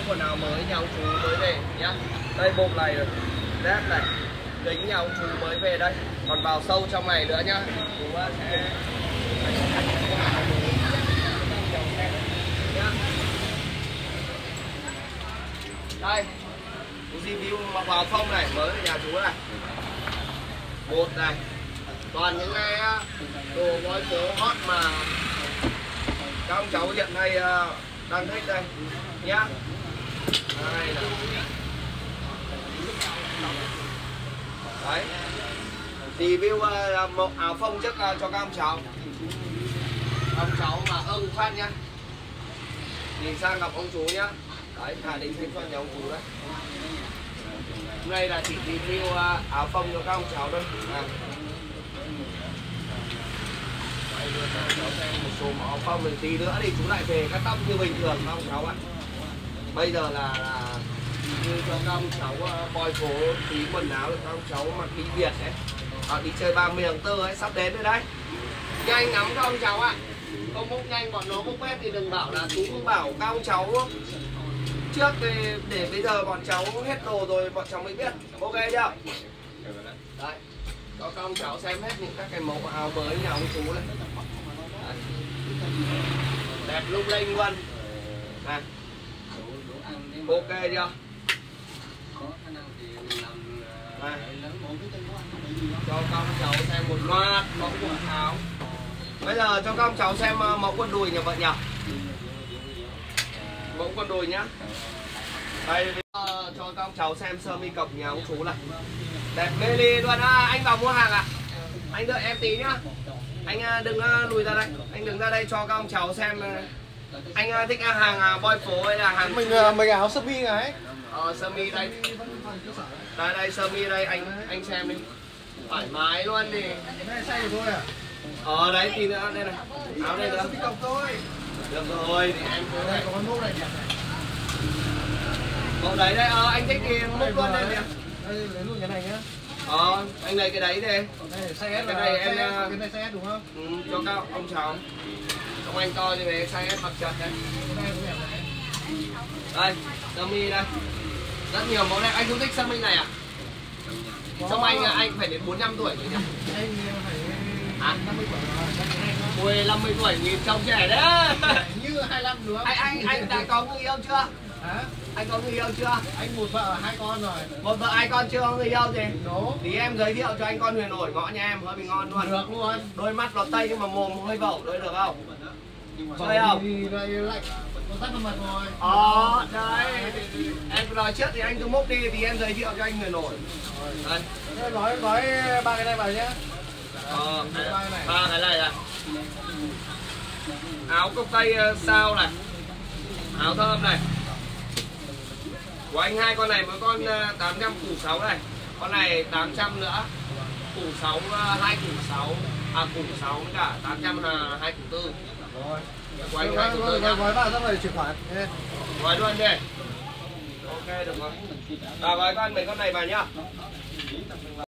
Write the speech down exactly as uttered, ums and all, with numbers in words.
quần áo mới nhà ông chú mới về nhá. Đây bộ này rồi, dép này, kính nhà ông chú mới về đây. Còn vào sâu trong này nữa nhá. Chú sẽ đây review mặc vào phông này mới ở nhà chú này. Một này, toàn những cái đồ gói phố hot mà các ông cháu hiện nay đang thích đây nhá. Đây này. Đấy, review uh, một áo phông trước uh, cho các ông cháu. Ông cháu mà ưng phát nhá thì sang gặp ông chú nhá. Đấy, Hà Đình Thiên Xuân nhà ông chú đấy. Hôm nay là chỉ review uh, áo phông cho các ông cháu thôi. À. Đấy, đưa cho cháu xem một số áo phông mình tí nữa thì chú lại về cắt tóc như bình thường các ông cháu ạ. Bây giờ là, là như cho các ông cháu uh, coi phố tí quần áo để các ông cháu mặc đi Việt đấy. À, đi chơi ba mươi tháng tư ấy, sắp đến rồi đấy. Nhanh ngắm các ông cháu ạ. Không bốc nhanh bọn nó bốc bét thì đừng bảo là chú cũng bảo các ông cháu trước thì để bây giờ bọn cháu hết đồ rồi bọn cháu mới biết. Ok chưa? Đấy, cho các ông cháu xem hết những các cái mẫu áo mới nhà ông chú này. Đấy. Đẹp lung linh luôn. Này. Ok chưa? Này. Cho các ông cháu xem một loạt mẫu quần áo. Bây giờ cho các ông cháu xem mẫu quần đùi nhà vợ nhỉ? Mẫu quần đùi nhá. Đây cho các ông cháu xem sơ mi cộc nhà ông chú này. Đẹp mê ly luôn á. Anh vào mua hàng ạ. À? Anh đợi em tí nhá. Anh đừng lùi ra đây. Anh đứng ra đây cho các ông cháu xem. Anh thích hàng boy phố hay là hàng mình mình áo sơ mi này. Ờ sơ mi đây. Đây đây sơ mi đây anh anh xem đi. Thoải mái luôn đi. Đây xay được thôi à? Ờ đấy thì nữa đây này. Áo đây nữa. Cộc thôi. Được rồi thì em đây đây có con mốc này đẹp này. Mẫu đấy đây ờ anh thích thì mốc luôn đây nè. Đây lấy luôn cái này nhá. Ờ anh lấy cái đấy đi. Đây size S, cái này em cái này size S đúng không? Ừ, cho các ông cháu. Ông anh to như thế size S mặc chật đây. Cái này cũng đẹp này. Đây, sơ mi đây. Rất nhiều mẫu này, anh cũng thích sơ mi này à? Trong anh anh phải đến bốn mươi lăm tuổi rồi nhỉ? Anh phải à? năm mươi tuổi rồi. Ui năm mươi tuổi nhìn trông trẻ đấy. Như hai mươi lăm nữa. Anh anh anh đã có người yêu chưa? Hả? Anh có người yêu chưa? Anh một vợ hai con rồi. Một vợ hai con chưa có người yêu gì? Đúng. Thì em giới thiệu cho anh con Huyền Nổi ngõ nhà em hơi bị ngon luôn. Được luôn. Đôi mắt nó tây nhưng mà mồm hơi vẩu, đấy được không? Chơi không? Thì đây lạnh. Nó tắt vào mặt rồi. Ờ, đấy. Em nói trước thì anh cứ múc đi thì em giới thiệu cho anh Huyền Nổi. Đây. Nói nói ba cái này vào nhé. Ờ, ba cái này à? Áo cốc tây sao này, áo thơm này của anh. Hai con này mỗi con tám trăm củ sáu này, con này tám trăm nữa, củ sáu hai củ sáu à củ sáu với cả tám trăm là hai củ tư rồi. Của anh hai củ tư nhá. Gói vào xong rồi chuyển khoản. Gói luôn đi. Ok được rồi. À gói con mấy con này vào nhá.